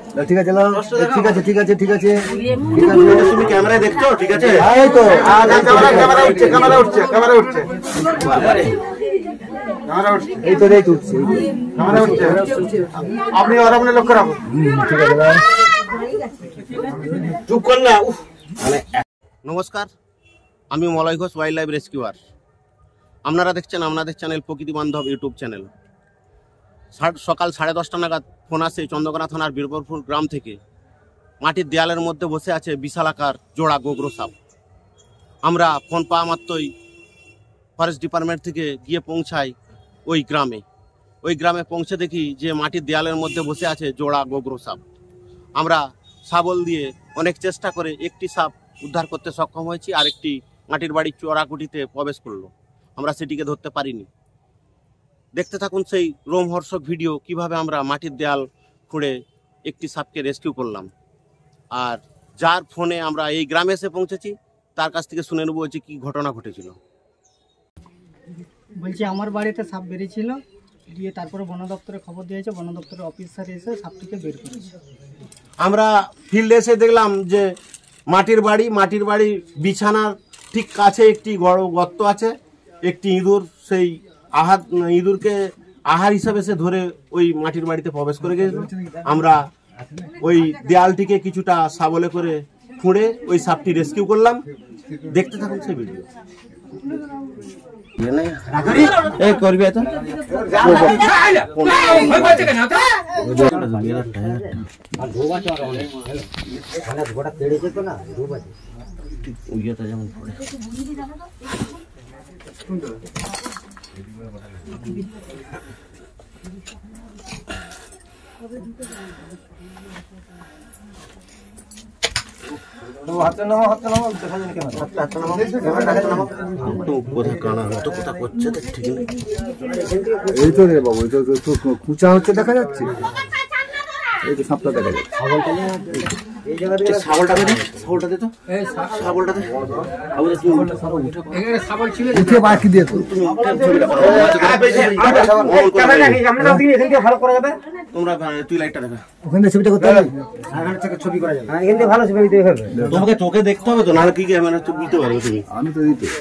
ঠিক আছে ঠিক আছে ঠিক আছে ঠিক আছে তুমি ক্যামেরায় দেখছো? ঠিক আছে, এই তো ক্যামেরা উঠছে ক্যামেরা উঠছে ক্যামেরা উঠছে এই তো রেট উঠছে ক্যামেরা উঠছে। আপনি আর আপনি লক্ষ্য রাখুন। ঠিক আছে। চুপ কর না। নমস্কার, আমি Malay Ghosh, wildlife rescuer. আপনারা দেখছেন আপনাদের চ্যানেল প্রকৃতি বান্ধব ইউটিউব চ্যানেল। সকাল 10:30 নাগাদ ফোন আসে চন্দ্রকোনা থানার বীরপুর গ্রাম থেকে। মাটির দেয়ালের মধ্যে বসে আছে বিশালাকার জোড়া গোগ্রো সাপ। আমরা ফোন পাওয়া মাত্রই ফরেস্ট ডিপার্টমেন্ট থেকে গিয়ে পৌঁছাই ওই গ্রামে পৌঁছে দেখি যে মাটির দেয়ালের মধ্যে বসে আছে জোড়া গোগ্রো সাপ। আমরা শাবল দিয়ে অনেক চেষ্টা করে একটি সাপ উদ্ধার করতে সক্ষম হয়েছি, আর একটি মাটির বাড়ির চোরাকুটিতে প্রবেশ করলো। আমরা সেটিকে ধরতে পারিনি। দেখতে থাকুন সেই রোমহর্ষক ভিডিও, কিভাবে আমরা মাটির দেয়াল খুঁড়ে একটি সাপকে রেস্কিউ করলাম। আর যার ফোনে আমরা এই গ্রামে এসে পৌঁছেছি তার কাছ থেকে শুনে নেবো যে কি ঘটনা ঘটেছিল। বলছি আমার বাড়িতে সাপ বেরিয়েছিল, দিয়ে তারপরে বন দপ্তরে খবর দিয়েছে, বন দপ্তরের অফিসার এসে সাপটিকে বের করেছে। আমরা ফিল্ডে এসে দেখলাম যে মাটির বাড়ি বিছানার ঠিক কাছে একটি বড় গর্ত আছে। একটি ইঁদুর সেই ইঁদুরকে আহার হিসাবে সে ধরে ওই মাটির বাড়িতে প্রবেশ করে গেছিল। আমরা ওই দেয়ালটিকে কিছুটা শাবলে করে খুঁড়ে ওই সাপটি রেস্কিউ করলাম। দেখতে থাকুন সেই ভিডিও। করবি তো যেমন এই তো রে বাবু, এই তো কুচা হচ্ছে দেখা যাচ্ছে। এই তো সাপটা দেখা যাচ্ছে। উঠে বাকি দিয়ে তোমরা তুই লাইটটা দেখা, ওখানে ছবিটা করতে হবে, ছবি করা যাবে। ভালো ছবি দিতে হবে। তোমাকে চোখে দেখতে হবে তো, নাহলে কি ক্যামেরা দিতে পারবে তুমি? আমি তো দিতে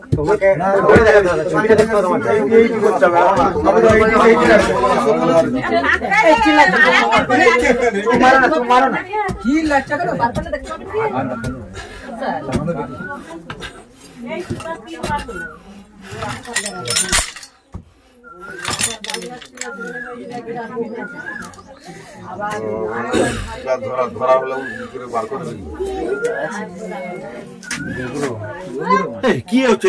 ধরা হলে বার করে কি হচ্ছে?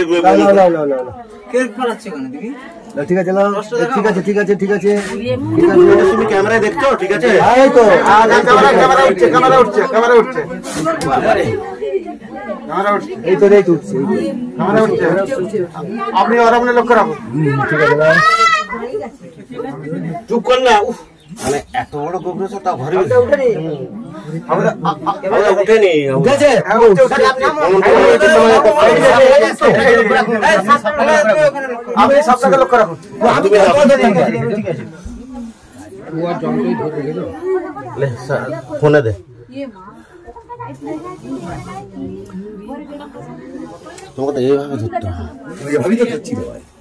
ঠিক আছে ঠিক আছে ঠিক আছে ঠিক আছে তুমি ক্যামেরায় দেখছো? ঠিক আছে, এই তো ক্যামেরা উঠছে ক্যামেরা উঠছে ক্যামেরা উঠছে এই তো রেট উঠছে ক্যামেরা উঠছে। আপনি আর আপনি লক্ষ্য রাখুন। ঠিক আছে। চুপ কর না। মানে এত বড় গোগ্রো সাপ তা ঘরে উঠেনি। উঠেছে আপনি সবটাকে লক্ষ্য রাখুন। ফোনে দে। তোমাকে তো এইভাবে ধরতে হবে। আমি তো ধরছি রে ভাই।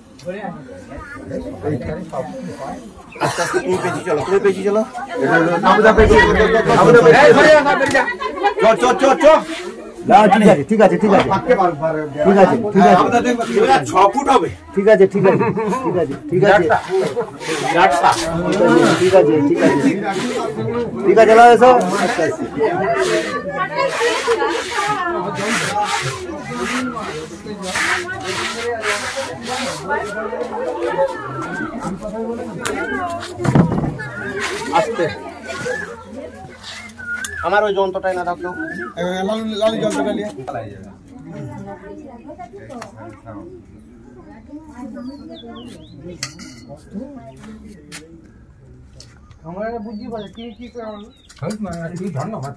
আস্তে আস্তে তুমি পেছি চলো। ঠিক আছে 6 ফুট হবে। ঠিক আছে ঠিক আছে লাও এসো। আস্তে আমার ওই যন্ত্রটাই না থাকলো। লালি যন্ত্রটা নিয়ে আমরা বুঝি বলে কি করে হলো ধন্যবাদ।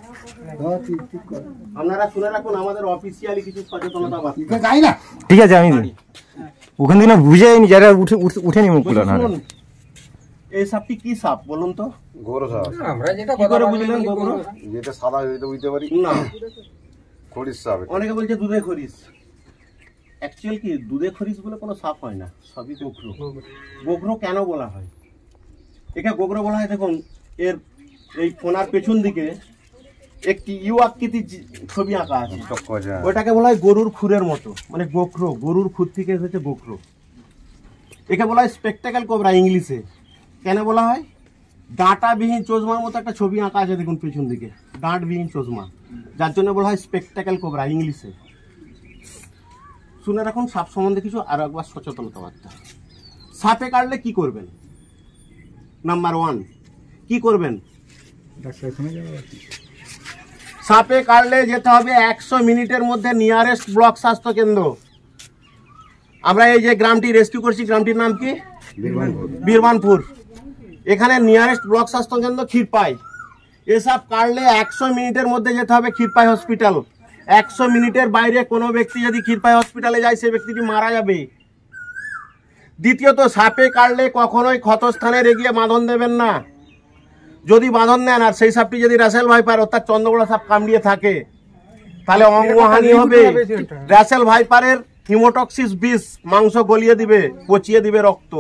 হ্যাঁ, ঠিক কর। আপনারা শুনে রাখুন আমাদের অফিসিয়ালি কিছু সচেতনতা বার্তা। যাই না। ঠিক আছে, আমি ওখান থেকে না বুঝে নি যারা উঠে নি মুখগুলো না। শুনুন, এই সাপটি কি সাপ বলুন তো? গরু সাপ। আমরা যেটা কি করে বুঝলেন গোবর? যেটা সাদা হইতে বুঝতে পারি না, খড়ির সাপ এটা। অনেকে বলছে দুধে খরিস। অ্যাকচুয়াল কি দুধে খরিস বলে কোনো সাপ হয় না, সবই গোখরো। গোখরো কেন বলা হয়? একে গোখরো বলা হয়, দেখুন এর এই ফোনার পেছন দিকে একটি ইউ আকৃতির ছবি আঁকা আছে, চক্ক আছে। ওইটাকে বলা হয় গরুর খুরের মতো, মানে গোখরো। গরুর খুর থেকে এসেছে গোখরো। একে বলা হয় স্পেকটাকেল কোবরা ইংলিশে। কেন বলা হয়? ডাঁটাবিহীন চশমার মতো একটা ছবি আঁকা আছে দেখুন পেছন দিকে, ডাঁটবিহীন চশমা, যার জন্য বলা হয় স্পেকটাকেল কোবরা ইংলিশে। শুনে রাখুন সাপ সম্বন্ধে কিছু আরো একবার সচেতনতা বার্তা। সাপে কাটলে কি করবেন? নাম্বার 1, কি করবেন? সাপে কাটলে যেতে হবে 100 মিনিটের মধ্যে নিয়ারেস্ট ব্লক স্বাস্থ্য কেন্দ্র। আমরা এই যে গ্রামটি রেস্কিউ করছি, গ্রামটির নাম কি? বীরবানপুর। এখানে নিয়ারেস্ট ব্লক স্বাস্থ্য কেন্দ্র ক্ষীরপাই। এসব কাটলে 100 মিনিটের মধ্যে যেতে হবে ক্ষীরপাই হসপিটাল। 100 মিনিটের বাইরে কোনো ব্যক্তি যদি ক্ষীরপাই হসপিটালে যায়, সে ব্যক্তিটি মারা যাবে। দ্বিতীয়ত, সাপে কাটলে কখনোই ক্ষতস্থানে রেগিয়ে বাঁধন দেবেন না। যদি বাঁধন দেন আর সেই সাপটি যদি রাসেল ভাইপার অর্থাৎ চন্দ্রগোড়া সাপ কামড়িয়ে থাকে, তাহলে অঙ্গহানি হবে। রাসেল ভাইপারের হিমোটক্সিস বিষ মাংস গলিয়ে দিবে, পচিয়ে দিবে রক্ত।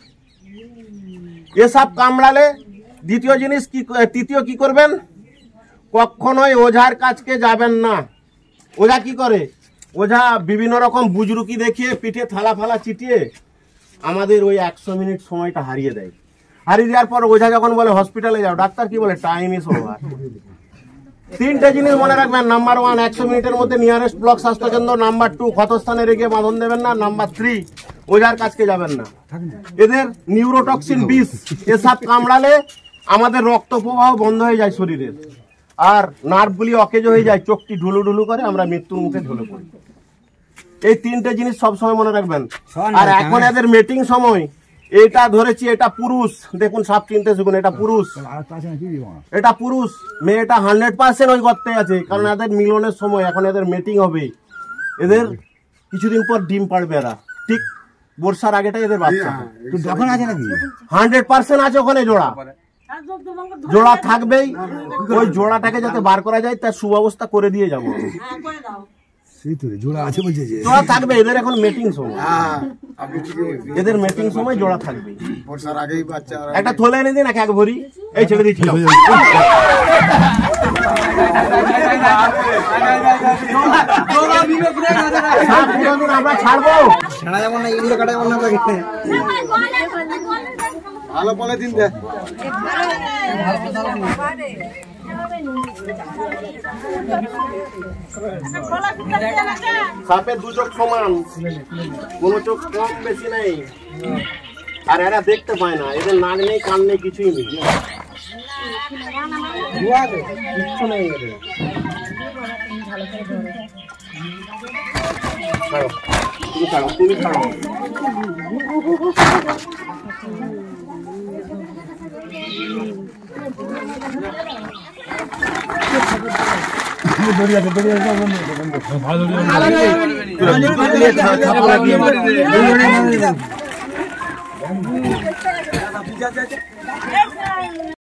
এসব কামড়ালে তৃতীয় কি করবেন? কখনোই ওঝার কাছকে যাবেন না। ওঝা কি করে? ওঝা বিভিন্ন রকম বুজরুকি দেখিয়ে পিঠে থালা ফালা চিটিয়ে আমাদের ওই 100 মিনিট সময়টা হারিয়ে দেয়। হারিয়ে দেওয়ার পর ওঝা যখন বলে হসপিটালে যাও, ডাক্তার কি বলে? Time is over. 3টে জিনিস মনে রাখবেন। নাম্বার 1, 100 মিনিটের মধ্যে নিয়ারেস্ট ব্লক স্বাস্থ্য কেন্দ্র। নাম্বার 2, ক্ষতস্থানে রেখে বাঁধন দেবেন না। নাম্বার 3, ওঝার কাছকে যাবেন না। এদের নিউরোটক্সিন বিষ, এসব কামড়ালে আমাদের রক্ত প্রবাহ বন্ধ হয়ে যায় শরীরের, আর নার্ভগুলি অকেজ হয়ে যায়, চোখটি ঢুলু ঢুলু করে, আমরা মৃত্যুর মুখে ঢলে পড়ি। এই 3টে জিনিস সবসময় মনে রাখবেন। আর এখন এদের মিটিং সময়, এটা ধরেছি, এটা পুরুষ। দেখুন সাপ চিনতে শিখুন, এটা পুরুষ, এটা পুরুষ। মেয়েটা 100% ওই গর্তে আছে, কারণ এদের মিলনের সময়, এখন এদের মিটিং হবে। এদের কিছুদিন পর ডিম পাড়বে এরা, ঠিক বর্ষার আগেটাই এদের বাচ্চা। 100% আছে ওখানে জোড়া। জোড়া থাকবেই, ওই জোড়াটাকে যাতে বার করা যায় তার সুব্যবস্থা করে দিয়ে যাবো। জোড়া থাকবে, এদের এখন মিটিং সময়, এদের মিটিং সময় জোড়া থাকবে। একটা থলে এনে দিন, এক ভরি, এই ছেড়ে দিচ্ছি। আমরা ছাড়বো, ভালো বলে দিন দে। সাপের 2 চোখ সমান, কোন চোখ কম বেশি নেই, আর এরা দেখতে পায় না। এদের নাক নেই, কান নেই, কিছুই নেই, কিচ্ছু নেই এদের। তুমি ছাড়ো। ভালো